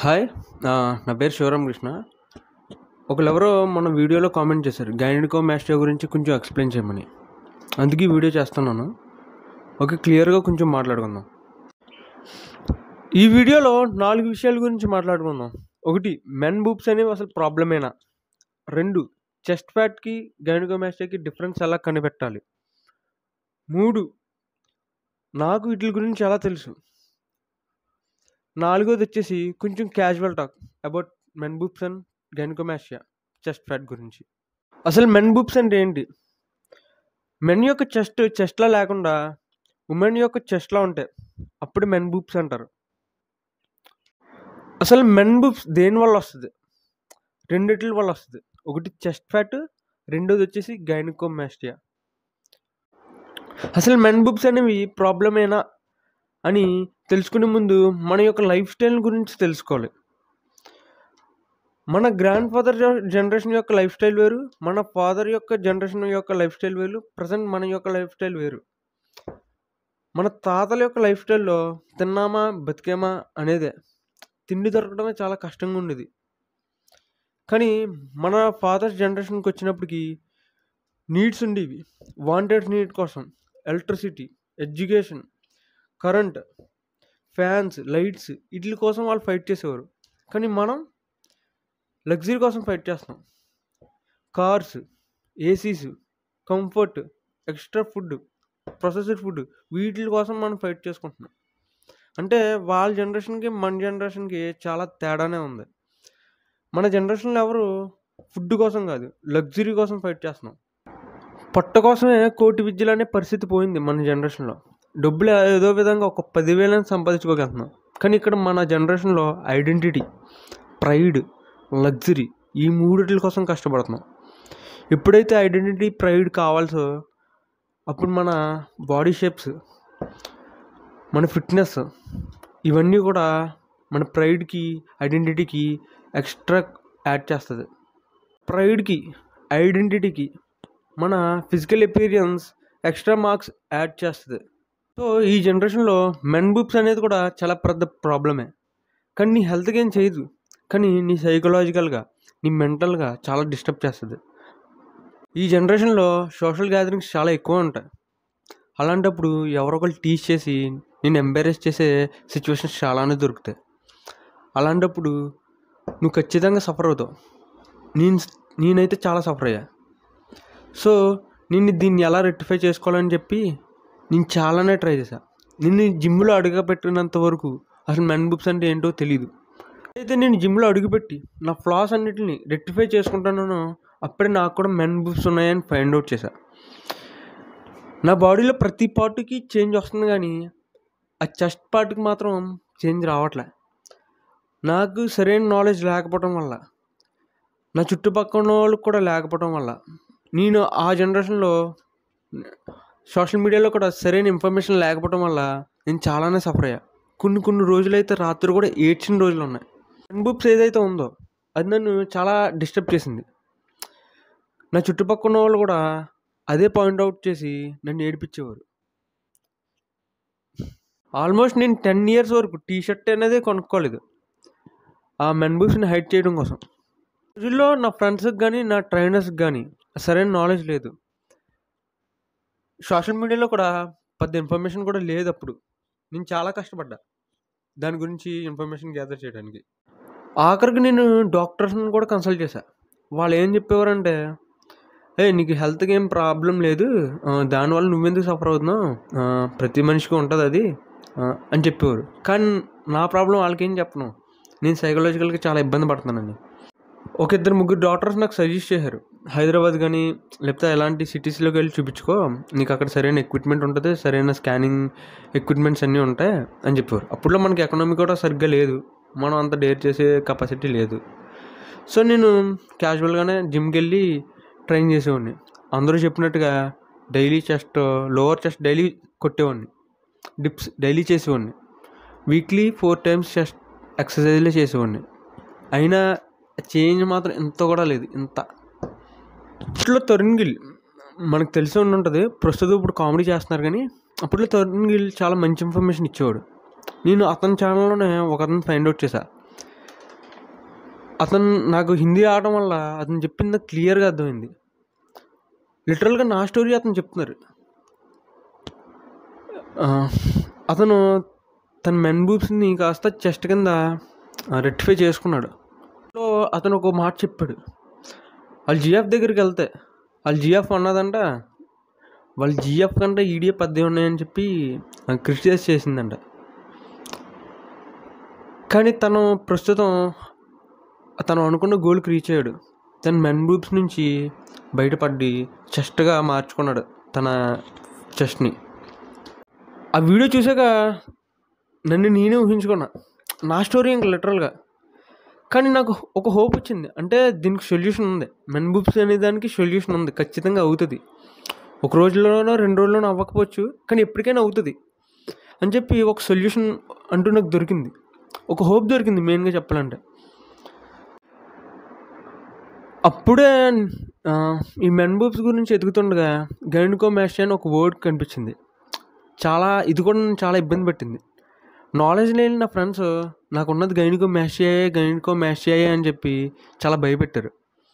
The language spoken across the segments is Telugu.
హాయ్. నా పేరు శివరామకృష్ణ. ఒకళ్ళెవరో మన వీడియోలో కామెంట్ చేశారు గైనకోమాస్టియా గురించి కొంచెం ఎక్స్ప్లెయిన్ చేయమని. అందుకే ఈ వీడియో చేస్తున్నాను. ఓకే, క్లియర్గా కొంచెం మాట్లాడుకుందాం. ఈ వీడియోలో 4 విషయాల గురించి మాట్లాడుకుందాం. 1, మెన్ బూబ్స్ అనేవి అసలు ప్రాబ్లమేనా? 2, చెస్ట్ ఫ్యాట్కి గైనకోమాస్టియాకి డిఫరెన్స్ ఎలా కనిపెట్టాలి? 3, నాకు వీటి గురించి ఎలా తెలుసు? 4వది వచ్చేసి కొంచెం casual talk about men boobs and gynaecomastia chest fat గురించి. అసలు మెన్ బూబ్స్ అంటే ఏంటి? మెన్ యొక్క చెస్ట్లా లేకుండా ఉమెన్ యొక్క చెస్ట్లా ఉంటాయి, అప్పుడు మెన్ బూబ్స్ అంటారు. అసలు మెన్ బూబ్స్ దేని వల్ల వస్తుంది? 2 వల్ల వస్తుంది. ఒకటి చెస్ట్ ఫ్యాట్, 2వది వచ్చేసి గైనకోమాస్టియా. అసలు మెన్ బూబ్స్ అనేవి ప్రాబ్లమేనా అని తెలుసుకునే ముందు మన యొక్క లైఫ్ స్టైల్ గురించి తెలుసుకోవాలి. మన గ్రాండ్ ఫాదర్ జనరేషన్ యొక్క లైఫ్ స్టైల్ వేరు, మన ఫాదర్ యొక్క జనరేషన్ యొక్క లైఫ్ స్టైల్ వేరు, ప్రజెంట్ మన యొక్క లైఫ్ స్టైల్ వేరు. మన తాతల యొక్క లైఫ్ స్టైల్లో తిన్నామా బతికేమా అనేదే, తిండి దొరకడమే చాలా కష్టంగా ఉండేది. కానీ మన ఫాదర్స్ జనరేషన్కి వచ్చినప్పటికీ నీడ్స్ ఉండేవి. వాంటెడ్ నీడ్ కోసం electricity, education, current, fans, lights, వీటి కోసం వాళ్ళు ఫైట్ చేసేవారు. కానీ మనం లగ్జరీ కోసం ఫైట్ చేస్తాం. Cars, ACs, comfort, extra food, processed food, వీటి కోసం మనం ఫైట్ చేసుకుంటున్నాం. అంటే వాళ్ళ జనరేషన్కి మన జనరేషన్కి చాలా తేడానే ఉంది. మన జనరేషన్లో ఎవరు ఫుడ్ కోసం కాదు, లగ్జరీ కోసం ఫైట్ చేస్తున్నాం. పొట్ట కోసమే కోటి విద్యలు అనే పరిస్థితి పోయింది మన జనరేషన్లో. డబ్బులు ఏదో విధంగా ఒక 10,000 సంపాదించుకోగలుగుతున్నాం. కానీ ఇక్కడ మన జనరేషన్లో ఐడెంటిటీ, ప్రైడ్, లగ్జరీ, ఈ 3 కోసం కష్టపడుతున్నాం. ఎప్పుడైతే ఐడెంటిటీ, ప్రైడ్ కావాల్సో అప్పుడు మన బాడీ షేప్స్, మన ఫిట్నెస్, ఇవన్నీ కూడా మన ప్రైడ్కి, ఐడెంటిటీకి ఎక్స్ట్రా యాడ్ చేస్తుంది. ప్రైడ్కి, ఐడెంటిటీకి మన physical appearance extra marks add చేస్తుంది. సో ఈ జనరేషన్లో మెన్ బూబ్స్ అనేది కూడా చాలా పెద్ద ప్రాబ్లమే. కానీ నీ హెల్త్కి ఏం చేయదు, కానీ నీ సైకలాజికల్గా, నీ మెంటల్గా చాలా డిస్టర్బ్ చేస్తుంది. ఈ జనరేషన్లో సోషల్ గ్యాదరింగ్స్ చాలా ఎక్కువ ఉంటాయి. అలాంటప్పుడు ఎవరో ఒకరు టీచ్ చేసి నేను ఎంబారెస్ చేసే సిచ్యువేషన్స్ చాలానే దొరుకుతాయి. అలాంటప్పుడు నువ్వు ఖచ్చితంగా సఫర్ అవుతావు. నేనైతే చాలా సఫర్ అయ్యా. సో నేను దీన్ని ఎలా రెక్టిఫై చేసుకోవాలని చెప్పి నేను చాలానే ట్రై చేశాను. నేను జిమ్లో అడుగుపెట్టినంత వరకు అసలు మెన్ బూబ్స్ అంటే ఏంటో తెలీదు. అయితే నేను జిమ్లో అడుగుపెట్టి నా ఫ్లాస్ అన్నిటిని రెక్టిఫై చేసుకుంటానో అప్పుడే నాకు కూడా మెన్ బూబ్స్ ఉన్నాయని ఫైండ్ అవుట్ చేశాను. నా బాడీలో ప్రతి పార్ట్కి చేంజ్ వస్తుంది, కానీ ఆ చెస్ట్ పార్ట్కి మాత్రం చేంజ్ రావట్లే. నాకు సరైన నాలెడ్జ్ లేకపోవడం వల్ల, నా చుట్టుపక్కల వాళ్ళకి కూడా లేకపోవడం వల్ల, నేను ఆ జనరేషన్లో సోషల్ మీడియాలో కూడా సరైన ఇన్ఫర్మేషన్ లేకపోవడం వల్ల నేను చాలానే సఫర్ అయ్యా. కొన్ని రోజులైతే రాత్రి కూడా ఏడ్చిన రోజులు ఉన్నాయి. మెన్ బూబ్స్ ఏదైతే ఉందో అది నన్ను చాలా డిస్టర్బ్ చేసింది. నా చుట్టుపక్కల వాళ్ళు కూడా అదే పాయింట్అవుట్ చేసి నన్ను ఏడిపించేవారు. ఆల్మోస్ట్ నేను 10 years వరకు టీ షర్ట్ అనేది కొనుక్కోలేదు ఆ మెన్ బూబ్స్ని హైడ్ చేయడం కోసం. రోజుల్లో నా ఫ్రెండ్స్కి కానీ నా ట్రైనర్స్కి కానీ సరైన నాలెడ్జ్ లేదు. సోషల్ మీడియాలో కూడా పెద్ద ఇన్ఫర్మేషన్ కూడా లేదు. అప్పుడు నేను చాలా కష్టపడ్డా దాని గురించి ఇన్ఫర్మేషన్ గ్యాదర్ చేయడానికి. ఆఖరికి నేను డాక్టర్స్ని కూడా కన్సల్ట్ చేశాను. వాళ్ళు ఏం చెప్పేవారంటే, నీకు హెల్త్కి ఏం ప్రాబ్లం లేదు, దానివల్ల నువ్వెందుకు సఫర్ అవుతున్నావు, ప్రతి మనిషికి ఉంటుంది అది అని చెప్పేవారు. కానీ నా ప్రాబ్లం వాళ్ళకేం చెప్పను, నేను సైకలాజికల్గా చాలా ఇబ్బంది పడుతున్నానని. 1-2 డాక్టర్స్ నాకు సజెస్ట్ చేశారు, హైదరాబాద్ కానీ లేకపోతే ఎలాంటి సిటీస్లోకి వెళ్ళి చూపించుకో, నీకు అక్కడ సరైన ఎక్విప్మెంట్ ఉంటుంది, సరైన స్కానింగ్ ఎక్విప్మెంట్స్ అన్నీ ఉంటాయి అని చెప్పారు. అప్పుడులో మనకి ఎకనామీ కూడా సరిగ్గా లేదు, మనం అంత డేర్ చేసే కెపాసిటీ లేదు. సో నేను క్యాజువల్గానే జిమ్కి వెళ్ళి ట్రైన్ చేసేవాడిని. అందరూ చెప్పినట్టుగా daily chest, lower chest daily కొట్టేవాడిని, డిప్స్ డైలీ చేసేవాడిని, వీక్లీ 4 times చెస్ట్ ఎక్సర్సైజ్లే చేసేవాడిని. అయినా చేంజ్ మాత్రం ఇంత కూడా లేదు. ఇంత అప్పట్లో తరుణ్ గిల్ మనకు తెలిసి ఉంటుంది, ప్రస్తుతం ఇప్పుడు కామెడీ చేస్తున్నారు, కానీ అప్పట్లో తరుణ్ గిల్ చాలా మంచి ఇన్ఫర్మేషన్ ఇచ్చేవాడు. నేను అతని ఛానల్లోనే ఒక అతను ఫైండ్ అవుట్ చేశాను. అతను నాకు హిందీ ఆడడం వల్ల అతను చెప్పింది నాకు క్లియర్గా అర్థమైంది. లిటరల్గా నా స్టోరీ అతను చెప్తున్నారు. అతను తన మెన్ బూబ్స్ని కాస్త చెస్ట్ కింద రెక్టిఫై చేసుకున్నాడు. సో అతను ఒక మాట చెప్పాడు. వాళ్ళు జిఎఫ్ దగ్గరికి వెళ్తే వాళ్ళు జిఎఫ్ అన్నదంట వాళ్ళు జిఎఫ్ కంటే ఈడిఎఫ్ పెద్ద ఉన్నాయని చెప్పి క్రిటిసైజ్ చేసిందంట. కానీ తను ప్రస్తుతం తను అనుకున్న గోల్కి రీచ్ అయ్యాడు. తన మెన్ బూబ్స్ నుంచి బయటపడి చెస్ట్గా మార్చుకున్నాడు తన చెస్ట్ని. ఆ వీడియో చూసాక నన్ను నేనే ఊహించుకున్నా నా స్టోరీ ఇంక లిటరల్గా. కానీ నాకు ఒక హోప్ వచ్చింది. అంటే దీనికి సొల్యూషన్ ఉంది. మెన్ బూబ్స్ అనే దానికి సొల్యూషన్ ఉంది. ఖచ్చితంగా అవుతుంది. ఒక రోజులోనో 2 రోజుల్లోనో అవ్వకపోవచ్చు, కానీ ఎప్పటికైనా అవుతుంది అని చెప్పి ఒక సొల్యూషన్ అంటూ నాకు దొరికింది. ఒక హోప్ దొరికింది మెయిన్గా చెప్పాలంటే. అప్పుడే ఈ మెన్ బూబ్స్ గురించి ఎదుగుతుండగా గైనకోమాస్టియా అని ఒక వర్డ్ కనిపించింది. ఇది కూడా నన్ను చాలా ఇబ్బంది పెట్టింది. నాలెడ్జ్ లేని నా ఫ్రెండ్స్ నాకున్నది గైనకోమాస్టియా అని చెప్పి చాలా భయపెట్టారు.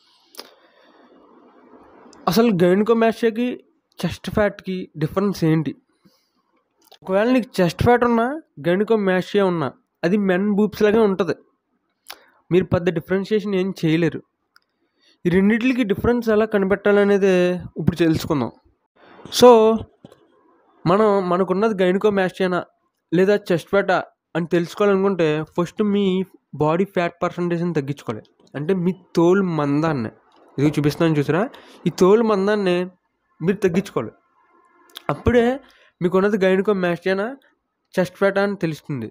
అసలు గైనకోమాస్టియాకి చెస్ట్ ఫ్యాట్కి డిఫరెన్స్ ఏంటి? ఒకవేళ నీకు చెస్ట్ ఫ్యాట్ ఉన్నా గైనకోమాస్టియా ఉన్నా అది మెన్ బూబ్స్ లాగే ఉంటుంది. మీరు పెద్ద డిఫరెన్షియేషన్ ఏం చేయలేరు. ఈ రెండింటికి డిఫరెన్స్ ఎలా కనిపెట్టాలనేది ఇప్పుడు తెలుసుకుందాం. సో మనకున్నది గైనకోమాస్టియానా లేదా చెస్ట్ ఫ్యాటా అని తెలుసుకోవాలనుకుంటే ఫస్ట్ మీ బాడీ ఫ్యాట్ పర్సంటేజ్ని తగ్గించుకోవాలి. అంటే మీ తోలు మందాన్ని, ఇది చూపిస్తున్నాను చూసారా, ఈ తోలు మందాన్ని మీరు తగ్గించుకోవాలి. అప్పుడే మీకున్నది గైనకోమాస్టియానా చెస్ట్ ఫ్యాటా అని తెలుస్తుంది.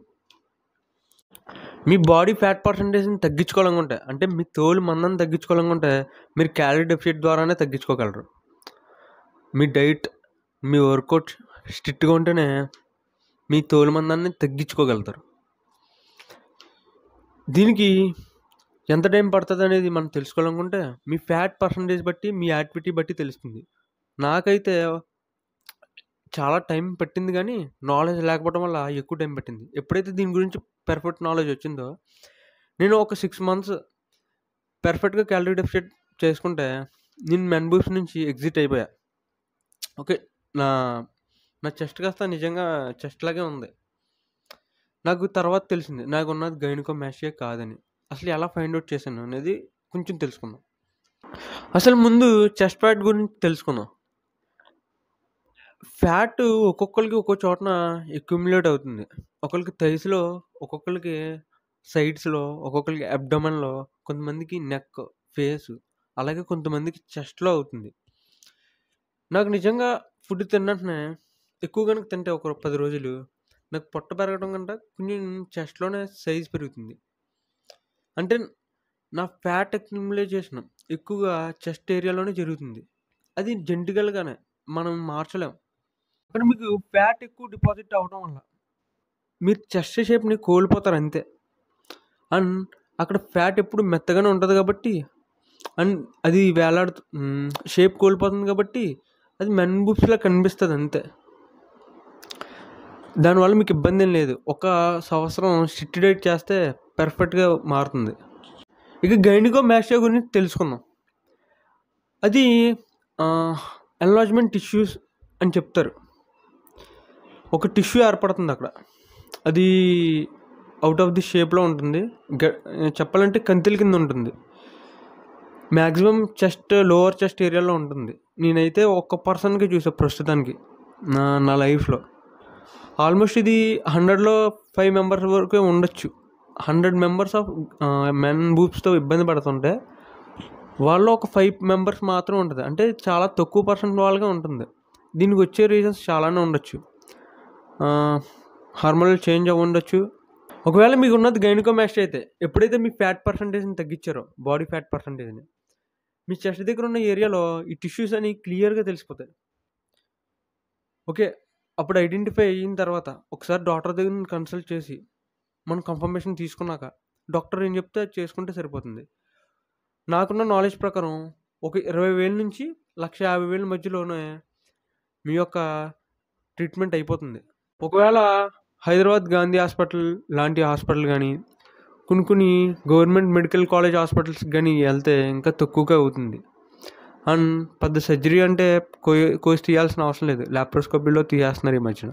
మీ బాడీ ఫ్యాట్ పర్సంటేజ్ని తగ్గించుకోవాలనుకుంటే, అంటే మీ తోలు మందాన్ని తగ్గించుకోవాలనుకుంటే మీరు క్యాలరీ డెఫిసిట్ ద్వారానే తగ్గించుకోగలరు. మీ డైట్, మీ వర్కౌట్ స్ట్రిక్ట్గా ఉంటేనే మీ తోలు మందాన్ని తగ్గించుకోగలుగుతారు. దీనికి ఎంత టైం పడుతుంది అనేది మనం తెలుసుకోవాలనుకుంటే మీ ఫ్యాట్ పర్సంటేజ్ బట్టి, మీ యాక్టివిటీ బట్టి తెలుస్తుంది. నాకైతే చాలా టైం పట్టింది, కానీ నాలెడ్జ్ లేకపోవడం వల్ల ఎక్కువ టైం పట్టింది. ఎప్పుడైతే దీని గురించి పర్ఫెక్ట్ నాలెడ్జ్ వచ్చిందో నేను ఒక 6 months పర్ఫెక్ట్గా క్యాలరీ డెఫిసిట్ చేసుకుంటే నేను మెన్ బూబ్స్ నుంచి ఎగ్జిట్ అయిపోయా. ఓకే, నా చెస్ట్ కాస్త నిజంగా చెస్ట్ లాగే ఉంది. నాకు తర్వాత తెలిసింది నాకు ఉన్నది గైనకోమాస్టియా కాదని. అసలు ఎలా ఫైండ్ అవుట్ చేశాను అనేది కొంచెం తెలుసుకుందాం. అసలు ముందు చెస్ట్ ఫ్యాట్ గురించి తెలుసుకుందాం. ఫ్యాట్ ఒక్కొక్కరికి ఒక్కో చోటన అక్యుములేట్ అవుతుంది. ఒకరికి థైస్లో, ఒక్కొక్కరికి సైడ్స్లో, ఒక్కొక్కరికి అబ్డమన్లో, కొంతమందికి నెక్, ఫేస్, అలాగే కొంతమందికి చెస్ట్లో అవుతుంది. నాకు నిజంగా ఫుడ్ తిన్నట్టునే ఎక్కువ కనుక తింటే ఒక 10 రోజులు నాకు పొట్ట పెరగడం కంటే కొంచెం చెస్ట్లోనే సైజ్ పెరుగుతుంది. అంటే నా ఫ్యాట్ అక్యుములేషన్ ఎక్కువగా చెస్ట్ ఏరియాలోనే జరుగుతుంది. అది జెనెటికల్గానే మనం మార్చలేం. అక్కడ మీకు ఫ్యాట్ ఎక్కువ డిపాజిట్ అవ్వడం వల్ల మీరు చెస్ట్ షేప్ని కోల్పోతారు అంతే. అండ్ అక్కడ ఫ్యాట్ ఎప్పుడు మెత్తగానే ఉంటుంది కాబట్టి, అండ్ అది షేప్ కోల్పోతుంది కాబట్టి అది మెన్ బూబ్స్లా కనిపిస్తుంది అంతే. దానివల్ల మీకు ఇబ్బంది ఏం లేదు. ఒక సంవత్సరం స్ట్రిక్ట్ డైట్ చేస్తే పర్ఫెక్ట్గా మారుతుంది. ఇక గైనకోమాస్టియా గురించి తెలుసుకుందాం. అది ఎన్లార్జ్మెంట్ టిష్యూస్ అని చెప్తారు. ఒక టిష్యూ ఏర్పడుతుంది అక్కడ. అది అవుట్ ఆఫ్ ది షేప్లో ఉంటుంది. చెప్పాలంటే కంతిల కింద ఉంటుంది. మ్యాక్సిమం లోవర్ చెస్ట్ ఏరియాలో ఉంటుంది. నేనైతే ఒక్క పర్సన్కి చూసా ప్రస్తుతానికి నా లైఫ్లో. ఆల్మోస్ట్ ఇది 100లో 5 members వరకు ఉండొచ్చు. 100 members ఆఫ్ మెన్ బూబ్స్తో ఇబ్బంది పడుతుంటే వాళ్ళు ఒక 5 members మాత్రం ఉంటుంది. అంటే చాలా తక్కువ పర్సెంట్ వాళ్ళగా ఉంటుంది. దీనికి వచ్చే రీజన్స్ చాలానే ఉండొచ్చు. హార్మోనల్ చేంజ్ అవ్వ ఉండొచ్చు. ఒకవేళ మీకు ఉన్నది గైనకోమాస్టియా అయితే ఎప్పుడైతే మీ ఫ్యాట్ పర్సంటేజ్ని తగ్గించారో, బాడీ ఫ్యాట్ పర్సంటేజ్ని, మీ చెస్ట్ దగ్గర ఉన్న ఏరియాలో ఈ టిష్యూస్ అని క్లియర్గా తెలిసిపోతాయి. ఓకే, అప్పుడు ఐడెంటిఫై అయిన తర్వాత ఒకసారి డాక్టర్ దగ్గర కన్సల్ట్ చేసి మనం కన్ఫర్మేషన్ తీసుకున్నాక డాక్టర్ ఏం చెప్తే అది చేసుకుంటే సరిపోతుంది. నాకున్న నాలెడ్జ్ ప్రకారం ఒక 20,000 నుంచి 150,000 మధ్యలోనే మీ యొక్క ట్రీట్మెంట్ అయిపోతుంది. ఒకవేళ హైదరాబాద్ గాంధీ హాస్పిటల్ లాంటి హాస్పిటల్ కానీ, కొన్ని గవర్నమెంట్ మెడికల్ కాలేజ్ హాస్పిటల్స్కి కానీ వెళ్తే ఇంకా తక్కువగా అవుతుంది. అండ్ పెద్ద సర్జరీ అంటే కోసి తీయాల్సిన అవసరం లేదు, ల్యాప్రోస్కోపీలో తీసేస్తున్నారు ఈ మధ్యన.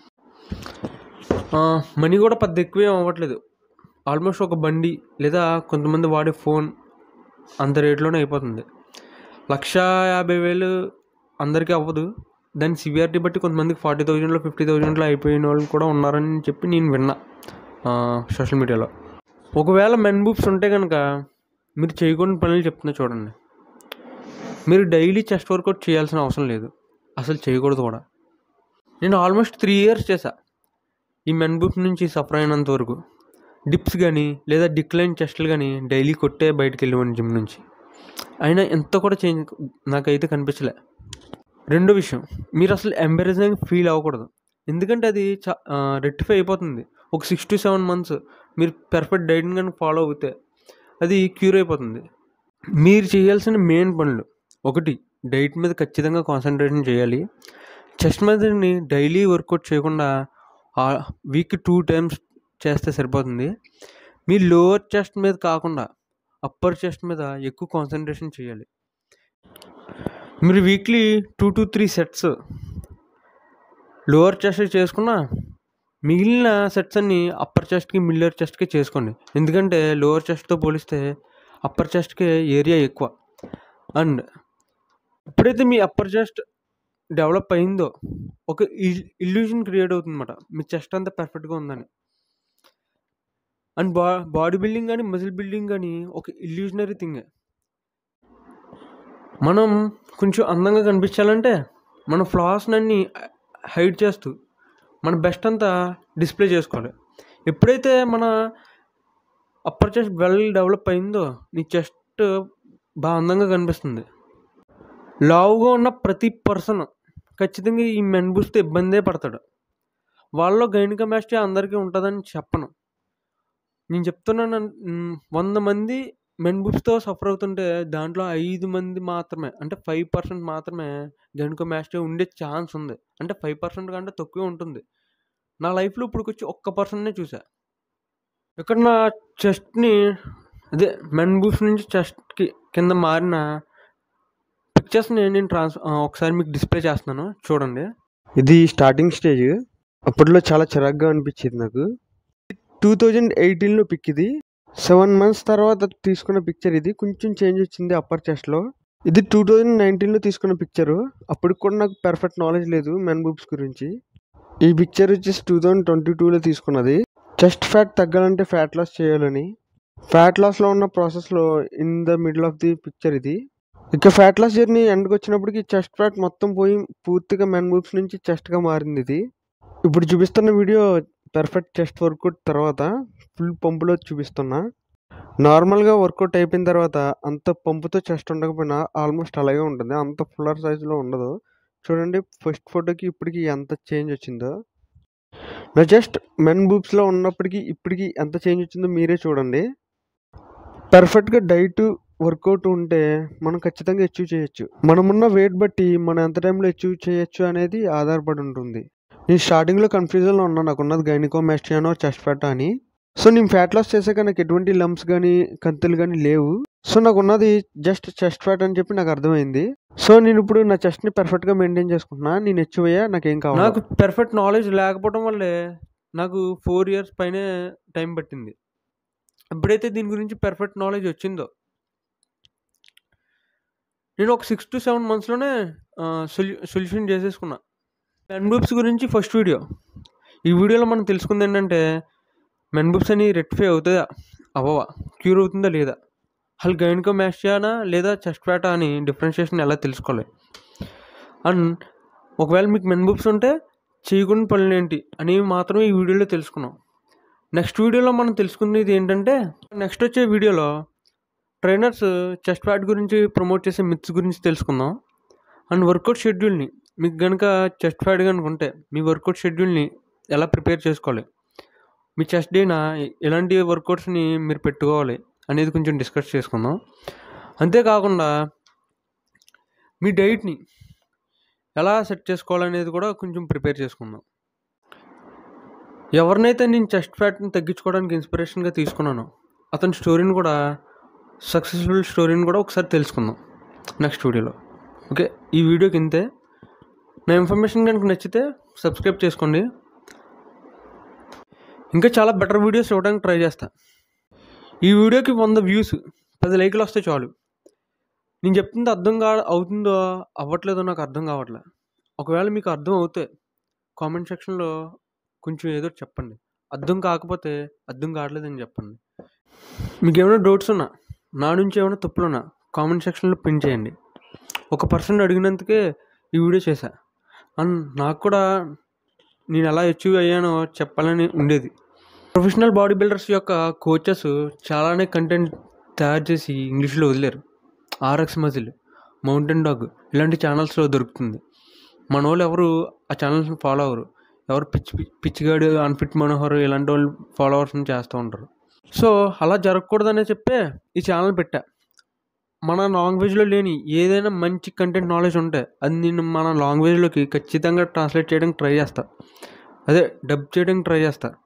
మనీ కూడా పెద్ద ఎక్కువేం అవ్వట్లేదు, ఆల్మోస్ట్ ఒక బండి లేదా కొంతమంది వాడే ఫోన్ అంత రేట్లోనే అయిపోతుంది. 1,50,000 అందరికీ అవ్వదు. దాని సివియారిటీ బట్టి కొంతమందికి 40,000లో 50,000లో అయిపోయిన వాళ్ళు కూడా ఉన్నారని చెప్పి నేను విన్నా సోషల్ మీడియాలో. ఒకవేళ మెన్ బూబ్స్ ఉంటే కనుక మీరు చేయకూడని పనులు చెప్తున్నా చూడండి. మీరు డైలీ చెస్ట్ వర్కౌట్ చేయాల్సిన అవసరం లేదు, అసలు చేయకూడదు కూడా. నేను ఆల్మోస్ట్ 3 years చేశా ఈ మెన్ బూబ్స్ నుంచి సఫర్ అయినంత వరకు. డిప్స్ కానీ లేదా డిక్లైన్ చెస్ట్లు కానీ డైలీ కొట్టే బయటకు వెళ్ళేవాడిని జిమ్ నుంచి, అయినా ఎంత కూడా చేంజ్ నాకైతే కనిపించలే. రెండో విషయం, మీరు అసలు ఎంబరేజింగ్ ఫీల్ అవ్వకూడదు, ఎందుకంటే అది రెక్టిఫై అయిపోతుంది. ఒక 6 to 7 months మీరు పర్ఫెక్ట్ డైట్ని కానీ ఫాలో అవుతే అది క్యూర్ అయిపోతుంది. మీరు చేయాల్సిన మెయిన్ పనులు: 1, డైట్ మీద ఖచ్చితంగా కాన్సన్ట్రేషన్ చేయాలి. చెస్ట్ మీదని డైలీ వర్కౌట్ చేయకుండా వీక్ 2 times చేస్తే సరిపోతుంది. మీ లోవర్ చెస్ట్ మీద కాకుండా అప్పర్ చెస్ట్ మీద ఎక్కువ కాన్సన్ట్రేషన్ చేయాలి. మీరు weekly 2 to 3 sets lower chest చేసుకున్న మిగిలిన సెట్స్ అన్ని అప్పర్ చెస్ట్కి మిడిల్ చెస్ట్కి చేసుకోండి, ఎందుకంటే లోవర్ చెస్ట్తో పోలిస్తే అప్పర్ చెస్ట్కి ఏరియా ఎక్కువ. అండ్ ఎప్పుడైతే మీ అప్పర్ చెస్ట్ డెవలప్ అయిందో ఒక ఇల్యూజన్ క్రియేట్ అవుతుంది అన్నమాట, మీ చెస్ట్ అంతా పర్ఫెక్ట్గా ఉందని. అండ్ బాడీ బిల్డింగ్ కానీ మజిల్ బిల్డింగ్ కానీ ఒక ఇల్యూజనరీ థింగే. మనం కొంచెం అందంగా కనిపించాలంటే మన ఫ్లాస్ని అన్నీ హైడ్ చేస్తూ మన బెస్ట్ అంతా డిస్ప్లే చేసుకోవాలి. ఎప్పుడైతే మన అప్పర్ చెస్ట్ వెల్ డెవలప్ అయిందో నీ చెస్ట్ బాగా అందంగా కనిపిస్తుంది. లావుగా ఉన్న ప్రతి పర్సన్ ఖచ్చితంగా ఈ మెన్ బూబ్స్తో ఇబ్బందే పడతాడు. వాళ్ళలో గైనకోమాస్టియా అందరికీ ఉంటుందని చెప్పను, నేను చెప్తున్నాను. 100 మంది మెన్ బూబ్స్తో సఫర్ అవుతుంటే దాంట్లో 5 మంది మాత్రమే, అంటే 5% మాత్రమే గైనకోమాస్టియా ఉండే ఛాన్స్ ఉంది. అంటే 5% కంటే తక్కువే ఉంటుంది. నా లైఫ్లో ఇప్పుడుకొచ్చి 1% చూసా. ఇక్కడ నా చెస్ట్ని అదే మెన్ బూబ్స్ నుంచి చెస్ట్కి కింద మారిన పిక్చర్స్ని నేను ఒకసారి మీకు డిస్ప్లే చేస్తున్నాను చూడండి. ఇది స్టార్టింగ్ స్టేజ్, అప్పట్లో చాలా చిరాగ్గా అనిపించేది నాకు. 2018లో పిక్ ఇది. 7 months తర్వాత తీసుకున్న పిక్చర్ ఇది. కొంచెం చేంజ్ వచ్చింది అప్పర్ చెస్ట్లో. ఇది 2019లో తీసుకున్న పిక్చరు. అప్పటికి కూడా నాకు పర్ఫెక్ట్ నాలెడ్జ్ లేదు మెన్ బూబ్స్ గురించి. ఈ పిక్చర్ వచ్చేసి 2022లో తీసుకున్నది. చెస్ట్ ఫ్యాట్ తగ్గాలంటే ఫ్యాట్ లాస్ చేయాలని. ఫ్యాట్ లాస్లో ఉన్న ప్రాసెస్లో in the middle of the picture ఇది. ఇక ఫ్యాట్ లాస్ జర్నీ ఎండ్కి వచ్చినప్పటికి చెస్ట్ ఫ్యాట్ మొత్తం పోయి పూర్తిగా మెన్ బూబ్స్ నుంచి చెస్ట్గా మారింది ఇది. ఇప్పుడు చూపిస్తున్న వీడియో పర్ఫెక్ట్ చెస్ట్ వర్కౌట్ తర్వాత ఫుల్ పంపులో చూపిస్తున్నా. నార్మల్గా వర్కౌట్ అయిపోయిన తర్వాత అంత పంపుతో చెస్ట్ ఉండకపోయినా ఆల్మోస్ట్ అలాగే ఉంటుంది, అంత ఫుల్లర్ సైజులో ఉండదు. చూడండి ఫస్ట్ ఫోటోకి ఇప్పటికి ఎంత చేంజ్ వచ్చిందో. నా జస్ట్ మెన్ బూబ్స్లో ఉన్నప్పటికీ ఇప్పటికి ఎంత చేంజ్ వచ్చిందో మీరే చూడండి. పర్ఫెక్ట్గా డైట్ వర్కౌట్ ఉంటే మనం ఖచ్చితంగా అచీవ్ చేయొచ్చు. మనమున్న వెయిట్ బట్టి మనం ఎంత టైంలో అచీవ్ చేయొచ్చు అనేది ఆధారపడి ఉంటుంది. నేను స్టార్టింగ్లో కన్ఫ్యూజన్లో ఉన్నాను, నాకున్నది గైనకోమాస్టియానో చెస్ట్ ఫ్యాట్ అని. సో నేను ఫ్యాట్ లాస్ చేసాక నాకు ఎటువంటి లంప్స్ కానీ కంతులు కానీ లేవు. సో నాకు ఉన్నది జస్ట్ చెస్ట్ ఫ్యాట్ అని చెప్పి నాకు అర్థమైంది. సో నేను ఇప్పుడు నా చెస్ట్ని పర్ఫెక్ట్గా మెయింటైన్ చేసుకుంటున్నా. నేను అచీవ్ అయ్యా, నాకేం కావాలి. నాకు పర్ఫెక్ట్ నాలెడ్జ్ లేకపోవడం వల్లే నాకు 4 years పైనే టైం పట్టింది. ఎప్పుడైతే దీని గురించి పర్ఫెక్ట్ నాలెడ్జ్ వచ్చిందో నేను ఒక 6 to 7 monthsలోనే సొల్యూషన్ చేసేసుకున్నా. మెన్ బూబ్స్ గురించి ఫస్ట్ వీడియో. ఈ వీడియోలో మనం తెలుసుకుంది ఏంటంటే మెన్ బూబ్స్ అని రెక్టిఫై అవుతుందా అవ్వవా, క్యూర్ అవుతుందా లేదా, అసలు గైనకోమాస్టియానా లేదా చెస్ట్ ఫ్యాటా అని డిఫరెన్షియేషన్ ఎలా తెలుసుకోవాలి. అండ్ ఒకవేళ మీకు మెన్ బూబ్స్ ఉంటే చేయకుండా పనులు ఏంటి అనేవి మాత్రమే ఈ వీడియోలో తెలుసుకున్నాం. నెక్స్ట్ వీడియోలో మనం తెలుసుకునేది ఏంటంటే, నెక్స్ట్ వచ్చే వీడియోలో ట్రైనర్స్ చెస్ట్ ఫ్యాట్ గురించి ప్రమోట్ చేసే మిత్స్ గురించి తెలుసుకుందాం. అండ్ వర్కౌట్ షెడ్యూల్ని, మీకు కనుక చెస్ట్ ఫ్యాట్ కనుక ఉంటే మీ వర్కౌట్ షెడ్యూల్ని ఎలా ప్రిపేర్ చేసుకోవాలి, మీ చెస్ట్ డేనా ఎలాంటి వర్కౌట్స్ని మీరు పెట్టుకోవాలి అనేది కొంచెం డిస్కస్ చేసుకుందాం. అంతేకాకుండా మీ డైట్ని ఎలా సెట్ చేసుకోవాలనేది కూడా కొంచెం ప్రిపేర్ చేసుకుందాం. ఎవరినైతే నేను చెస్ట్ ఫ్యాట్ని తగ్గించుకోవడానికి ఇన్స్పిరేషన్గా తీసుకున్నానో అతని స్టోరీని కూడా, సక్సెస్ఫుల్ స్టోరీని కూడా ఒకసారి తెలుసుకుందాం నెక్స్ట్ వీడియోలో. ఓకే, ఈ వీడియోకి ఇంతే. నా ఇన్ఫర్మేషన్ కనుక నచ్చితే సబ్స్క్రైబ్ చేసుకోండి. ఇంకా చాలా బెటర్ వీడియోస్ ఇవ్వడానికి ట్రై చేస్తా. ఈ వీడియోకి 100 వ్యూస్, 10 లైకులు వస్తే చాలు. నేను చెప్తుంది అవుతుందో అవ్వట్లేదో నాకు అర్థం కావట్లే. ఒకవేళ మీకు అర్థం అవుతే కామెంట్ సెక్షన్లో కొంచెం ఏదో చెప్పండి. అర్థం కాకపోతే అర్థం కావట్లేదని చెప్పండి. మీకు ఏమైనా డౌట్స్ ఉన్నా, నా నుంచి ఏమైనా తప్పులున్నా కామెంట్ సెక్షన్లో పిన్ చేయండి. ఒక పర్సన్ అడిగినందుకే ఈ వీడియో చేశా. అండ్ నాకు కూడా నేను ఎలా అచీవ్ అయ్యానో చెప్పాలని ఉండేది. ప్రొఫెషనల్ బాడీ బిల్డర్స్ యొక్క కోచెస్ చాలానే కంటెంట్ తయారు చేసి ఇంగ్లీష్లో వదిలేరు. ఆర్ఎక్స్ మజిల్, మౌంటైన్ డాగ్ ఇలాంటి ఛానల్స్లో దొరుకుతుంది. మన వాళ్ళు ఎవరు ఆ ఛానల్స్ని ఫాలో అవ్వరు. ఎవరు పిచ్చిగాడు, అన్ఫిట్ మనోహర్ ఇలాంటి వాళ్ళు ఫాలోవర్స్ని చేస్తూ ఉంటారు. సో అలా జరగకూడదనే చెప్పే ఈ ఛానల్ పెట్టా. మన లాంగ్వేజ్లో లేని ఏదైనా మంచి కంటెంట్ నాలెడ్జ్ ఉంటే అది నేను మన లాంగ్వేజ్లోకి ఖచ్చితంగా ట్రాన్స్లేట్ చేయడానికి ట్రై చేస్తా. అదే డబ్ చేయడానికి ట్రై చేస్తా.